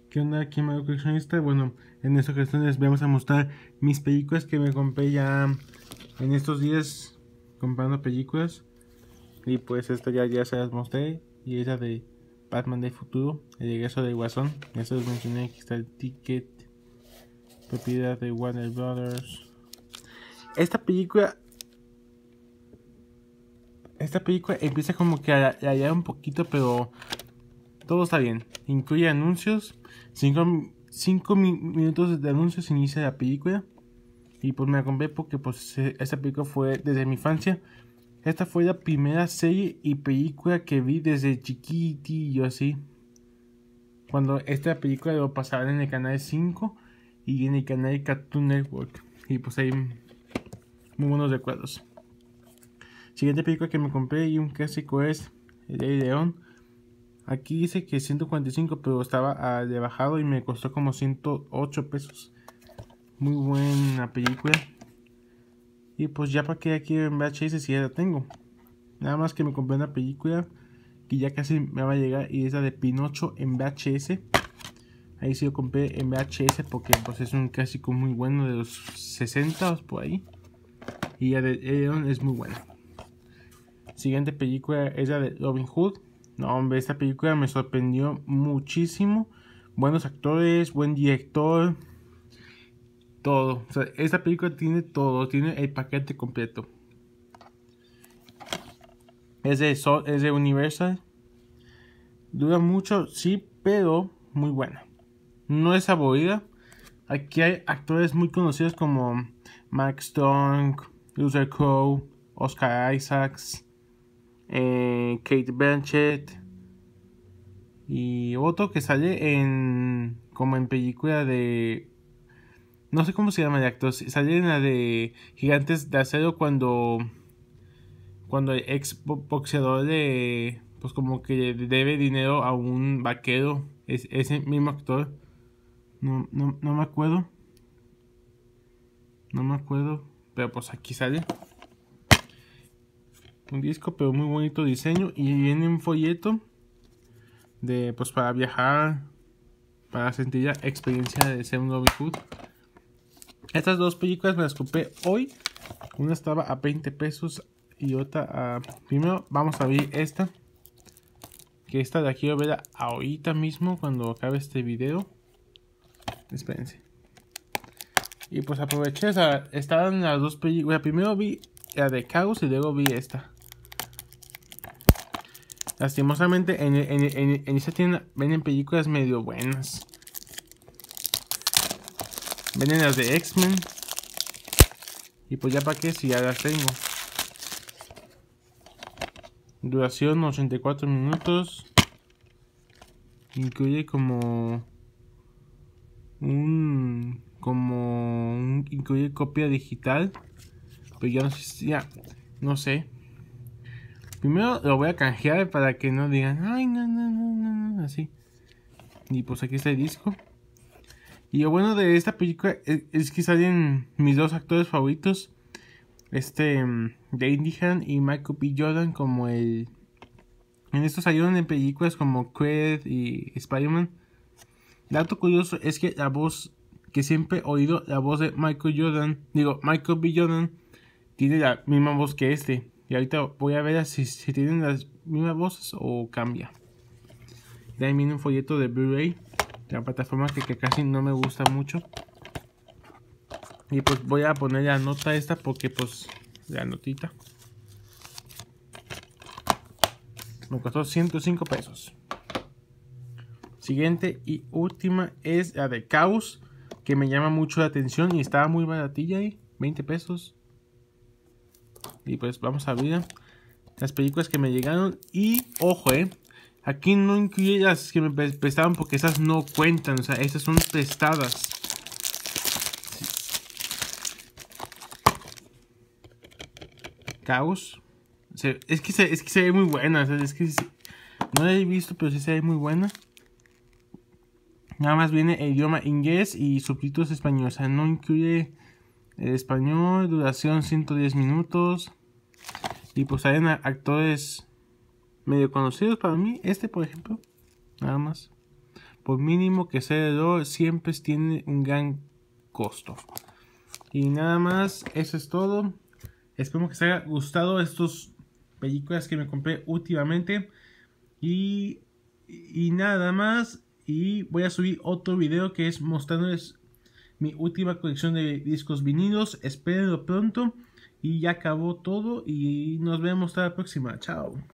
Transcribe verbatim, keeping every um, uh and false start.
¿Qué onda aquí, Mario Coleccionista? Bueno, en esta ocasión les vamos a mostrar mis películas que me compré ya en estos días comprando películas. Y pues esta ya, ya se las mostré. Y esa de Batman del futuro, el regreso de Guasón. Eso les mencioné, aquí está el ticket, propiedad de Warner Brothers. Esta película, esta película empieza como que a rayar un poquito, pero todo está bien. Incluye anuncios, cinco minutos de anuncios inicia la película. Y pues me la compré porque pues esta película fue desde mi infancia. Esta fue la primera serie y película que vi desde chiquitillo así. Cuando esta película lo pasaban en el canal cinco y en el canal Cartoon Network. Y pues hay muy buenos recuerdos. Siguiente película que me compré y un clásico es El Rey León. Aquí dice que ciento cuarenta y cinco, pero estaba de bajado y me costó como ciento ocho pesos. Muy buena película. Y pues ya para que aquí en V H S si ya la tengo. Nada más que me compré una película que ya casi me va a llegar y es la de Pinocho en V H S. Ahí sí lo compré en V H S porque pues es un clásico muy bueno de los sesenta por ahí. Y la de León es muy buena. Siguiente película es la de Robin Hood. No, hombre, esta película me sorprendió muchísimo. Buenos actores, buen director. Todo. O sea, esta película tiene todo. Tiene el paquete completo. Es de, es de Universal. Dura mucho, sí, pero muy buena. No es aburrida. Aquí hay actores muy conocidos como Mark Strong, Russell Crowe, Oscar Isaacs, eh, Kate Blanchett y otro que sale en como en película de no sé cómo se llama el actor, sale en la de Gigantes de Acero cuando cuando el ex boxeador de pues como que debe dinero a un vaquero, es ese mismo actor. No, no, no me acuerdo. No me acuerdo. Pero pues aquí sale. Un disco, pero muy bonito diseño. Y viene un folleto. De pues para viajar. Para sentir la experiencia de ser un Robin Hood. Estas dos películas me las compré hoy. Una estaba a veinte pesos. Y otra a... Primero vamos a ver esta. Que esta la quiero ver ahorita mismo. Cuando acabe este video. Espérense. Y pues aproveché, o sea, estaban las dos películas. Primero vi la de Caos y luego vi esta. Lastimosamente en, en, en, en esta tienda venden películas medio buenas. Venden las de X-Men. Y pues ya para qué si ya las tengo. Duración ochenta y cuatro minutos. Incluye como un... Como un, incluye copia digital. Pero ya no sé, ya no sé. Primero lo voy a canjear para que no digan, ay, no, no, no, no, no, así. Y pues aquí está el disco. Y lo bueno de esta película es, es que salen mis dos actores favoritos. Este, um, Dane DeHaan y Michael B. Jordan como el... En estos salieron en películas como Creed y Spider-Man. Dato curioso es que la voz que siempre he oído, la voz de Michael Jordan, digo, Michael B. Jordan, tiene la misma voz que este. Y ahorita voy a ver si, si tienen las mismas voces o cambia. También viene un folleto de Blu-ray. La plataforma que, que casi no me gusta mucho. Y pues voy a poner la nota esta porque pues la notita. Me costó ciento cinco pesos. Siguiente y última es la de Caos. Que me llama mucho la atención y estaba muy baratilla ahí. veinte pesos. Y pues vamos a ver las películas que me llegaron. Y ojo, eh. Aquí no incluye las que me prestaban porque esas no cuentan. O sea, estas son prestadas. Sí. Caos. Se, es, que se, es que se ve muy buena. O sea, es que se, no la he visto, pero sí se ve muy buena. Nada más viene el idioma inglés y subtítulos españoles. O sea, no incluye el español. Duración ciento diez minutos. Y pues hay actores medio conocidos para mí. Este, por ejemplo. Nada más. por mínimo que sea error, siempre tiene un gran costo. Y nada más, eso es todo. Espero que les haya gustado estas películas que me compré últimamente. Y, y nada más. Y voy a subir otro video que es mostrándoles mi última colección de discos vinilos. Espérenlo pronto. Y ya acabó todo. Y nos vemos hasta la próxima. Chao.